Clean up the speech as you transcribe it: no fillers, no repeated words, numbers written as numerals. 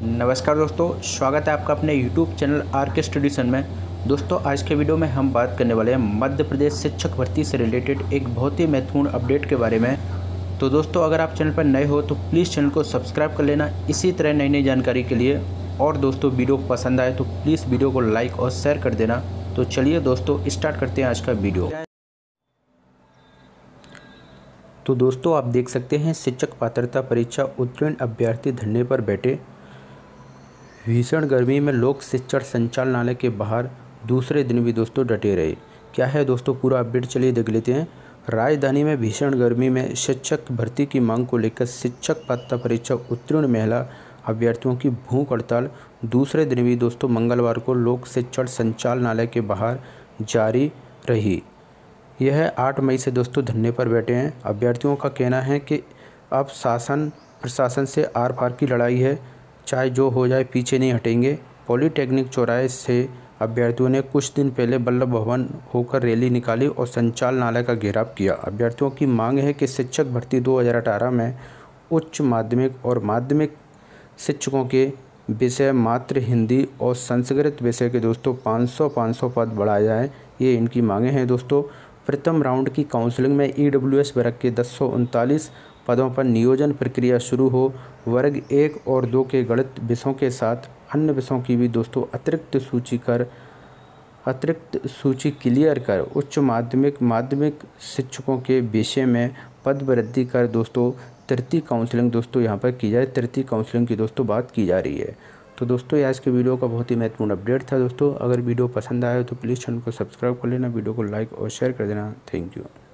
नमस्कार दोस्तों, स्वागत है आपका अपने YouTube चैनल आर के स्टडीसन में। दोस्तों, आज के वीडियो में हम बात करने वाले हैं मध्य प्रदेश शिक्षक भर्ती से रिलेटेड एक बहुत ही महत्वपूर्ण अपडेट के बारे में। तो दोस्तों, अगर आप चैनल पर नए हो तो प्लीज़ चैनल को सब्सक्राइब कर लेना इसी तरह नई नई जानकारी के लिए। और दोस्तों, वीडियो पसंद आए तो प्लीज़ वीडियो को लाइक और शेयर कर देना। तो चलिए दोस्तों, स्टार्ट करते हैं आज का वीडियो। तो दोस्तों, आप देख सकते हैं शिक्षक पात्रता परीक्षा उत्तीर्ण अभ्यर्थी धरने पर बैठे। भीषण गर्मी में लोक शिक्षण संचालनालय के बाहर दूसरे दिन भी दोस्तों डटे रहे। क्या है दोस्तों पूरा अपडेट, चलिए देख लेते हैं। राजधानी में भीषण गर्मी में शिक्षक भर्ती की मांग को लेकर शिक्षक पात्रता परीक्षा उत्तीर्ण महिला अभ्यर्थियों की भूख हड़ताल दूसरे दिन भी दोस्तों मंगलवार को लोक शिक्षण संचालनालय के बाहर जारी रही। यह 8 मई से दोस्तों धरने पर बैठे हैं। अभ्यर्थियों का कहना है कि अब शासन प्रशासन से आर पार की लड़ाई है, चाहे जो हो जाए पीछे नहीं हटेंगे। पॉलीटेक्निक चौराहे से अभ्यर्थियों ने कुछ दिन पहले वल्लभ भवन होकर रैली निकाली और संचालनालय का घेराव किया। अभ्यर्थियों की मांग है कि शिक्षक भर्ती 2018 में उच्च माध्यमिक और माध्यमिक शिक्षकों के विषय मात्र हिंदी और संस्कृत विषय के दोस्तों 500 पद बढ़ाए जाए। ये इनकी मांगे हैं दोस्तों। प्रथम राउंड की काउंसलिंग में ईडब्ल्यूएस वर्ग के 1039 पदों पर नियोजन प्रक्रिया शुरू हो। वर्ग 1 और 2 के गणित विषयों के साथ अन्य विषयों की भी दोस्तों अतिरिक्त सूची क्लियर कर उच्च माध्यमिक शिक्षकों के विषय में पद वृद्धि कर दोस्तों तृतीय काउंसलिंग दोस्तों यहाँ पर की जाए। तृतीय काउंसलिंग की दोस्तों बात की जा रही है। तो दोस्तों, ये आज के वीडियो का बहुत ही महत्वपूर्ण अपडेट था। दोस्तों, अगर वीडियो पसंद आया तो प्लीज़ चैनल को सब्सक्राइब कर लेना, वीडियो को लाइक और शेयर कर देना। Thank you.